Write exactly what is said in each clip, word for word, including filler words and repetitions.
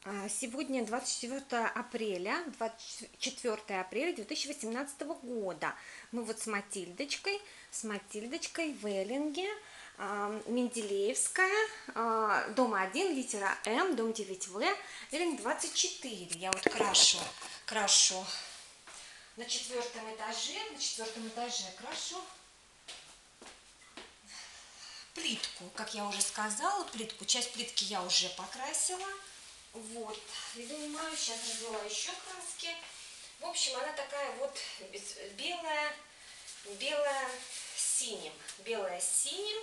А, Сегодня двадцать четвёртое апреля, двадцать четвёртое апреля две тысячи восемнадцатого года. Мы вот с Матильдочкой, с Матильдочкой в Эллинге, а, Менделеевская, а, дом один, литера М, дом девять В, Эллинг двадцать четыре. Я вот крашу, крашу на четвертом этаже, на четвертом этаже крашу плитку, как я уже сказала, плитку. Часть плитки я уже покрасила. Вот, и думаю, сейчас развела еще краски. В общем, она такая вот белая, белая с синим, белая с синим.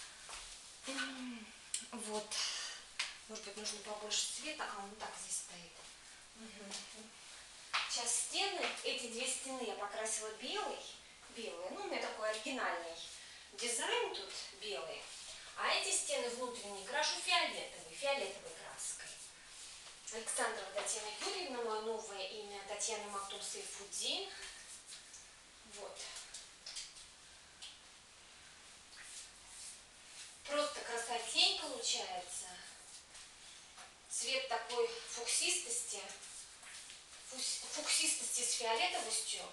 Вот, может быть, нужно побольше цвета, а он так здесь стоит. Угу. Сейчас стены, эти две стены я покрасила белый, белый, ну, у меня такой оригинальный дизайн тут белый. А эти стены внутренние крашу фиолетовой, фиолетовой краской. Александрова Татьяна Юрьевна, мое новое имя, Татьяна Мактум Сайфуддин. Вот. Просто красотень получается. Цвет такой фуксистости, фуксистости с фиолетовостью.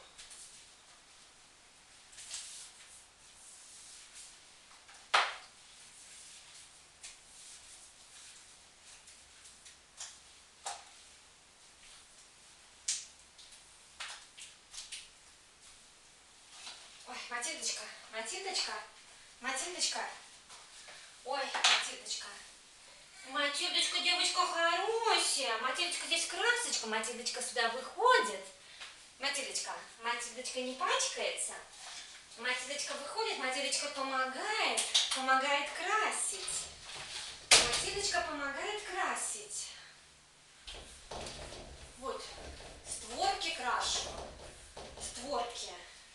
Ой, Матильдочка, Матильдочка, Матильдочка. Ой, Матильдочка. Матильдочка, девочка хорошая. Матильдочка, здесь красочка. Матильдочка сюда выходит. Матильдочка, Матильдочка не пачкается. Матильдочка выходит, Матильдочка помогает, помогает красить. Матильдочка помогает красить. Вот, створки крашу, створки.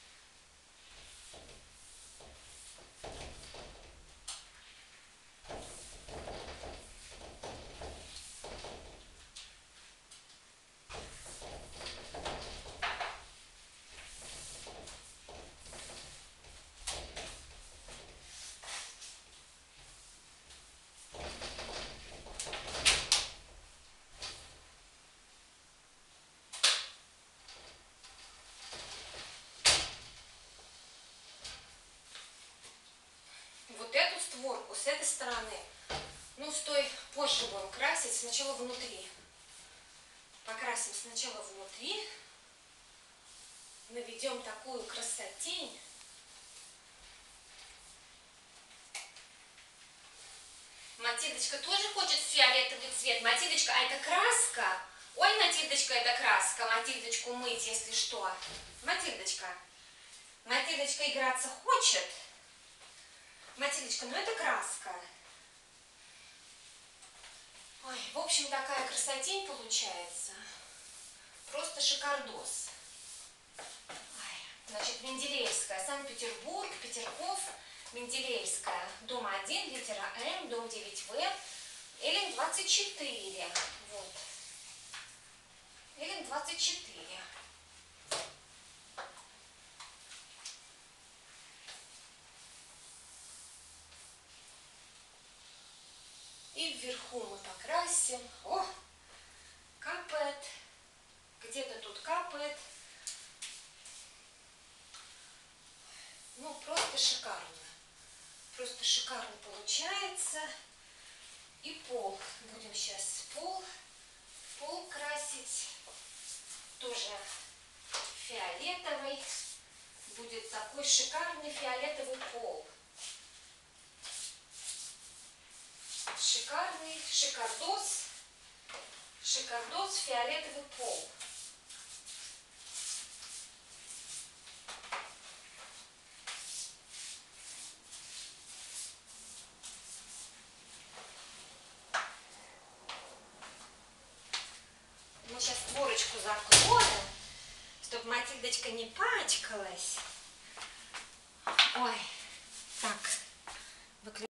Вот эту створку с этой стороны, ну, с той позже будем красить, сначала внутри. Покрасим сначала внутри, наведем такую красотень. Матильдочка тоже хочет фиолетовый цвет. Матильдочка, а это краска? Ой, Матильдочка, это краска. Матильдочку мыть, если что. Матильдочка. Матильдочка играться хочет. Матильдочка, ну это краска. Ой, в общем, такая красотень получается. Просто шикардос. Ой, значит, Менделеевская, Санкт-Петербург, Петерков, Менделеевская, дом один, литера М, дом девять В, Эллинг двадцать четыре. Вот. Эллинг двадцать четыре. И вверху мы покрасим. О, капает. Где-то тут капает. Ну, просто шикарно. Просто шикарно получается. И пол. Будем сейчас пол, пол красить. Тоже фиолетовый. Будет такой шикарный фиолетовый пол. Шикарный, шикардос, шикардос, фиолетовый пол. Мы сейчас створочку закроем, чтобы Матильдочка не пачкалась. Ой, так, выключаем.